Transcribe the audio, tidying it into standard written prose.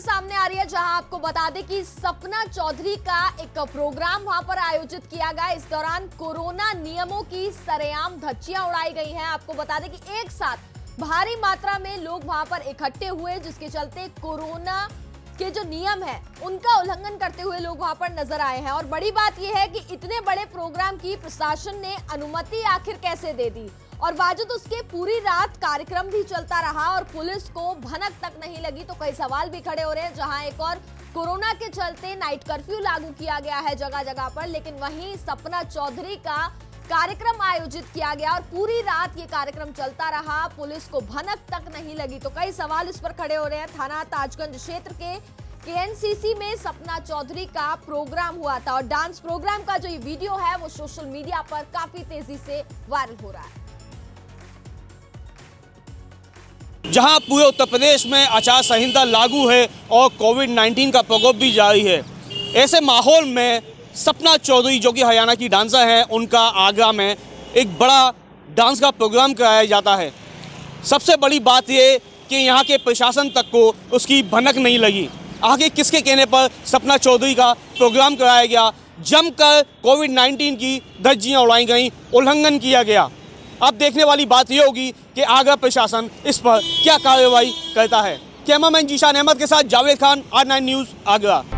सामने आ रही है, जहां आपको बता दें कि सपना चौधरी का एक प्रोग्राम वहां पर आयोजित किया गया। इस दौरान कोरोना नियमों की सरेआम धज्जियां उड़ाई गई हैं। आपको बता दें कि एक साथ भारी मात्रा में लोग वहां पर इकट्ठे हुए, जिसके चलते कोरोना के जो नियम है उनका उल्लंघन करते हुए लोग वहां पर नजर आए हैं। और बड़ी बात यह है कि इतने बड़े प्रोग्राम की प्रशासन ने अनुमति आखिर कैसे दे दी, और बावजूद उसके पूरी रात कार्यक्रम भी चलता रहा और पुलिस को भनक तक नहीं लगी। तो कई सवाल भी खड़े हो रहे हैं। जहां एक और कोरोना के चलते नाइट कर्फ्यू लागू किया गया है जगह जगह पर, लेकिन वहीं सपना चौधरी का कार्यक्रम आयोजित किया गया और पूरी रात ये कार्यक्रम चलता रहा, पुलिस को भनक तक नहीं लगी। तो कई सवाल इस पर खड़े हो रहे हैं। थाना ताजगंज क्षेत्र के केएनसीसी में सपना चौधरी का प्रोग्राम हुआ था और डांस प्रोग्राम का जो ये वीडियो है वो सोशल मीडिया पर काफी तेजी से वायरल हो रहा है। जहां पूरे उत्तर प्रदेश में आचार संहिता लागू है और कोविड-19 का प्रकोप भी जारी है, ऐसे माहौल में सपना चौधरी जो कि हरियाणा की डांसर हैं, उनका आगरा में एक बड़ा डांस का प्रोग्राम कराया जाता है। सबसे बड़ी बात ये कि यहाँ के प्रशासन तक को उसकी भनक नहीं लगी। आगे किसके कहने पर सपना चौधरी का प्रोग्राम कराया गया, जमकर कोविड-19 की धज्जियाँ उड़ाई गई, उल्लंघन किया गया। अब देखने वाली बात यह होगी कि आगरा प्रशासन इस पर क्या कार्रवाई करता है। कैमरामैन जीशान अहमद के साथ जावेद खान, R9 न्यूज़, आगरा।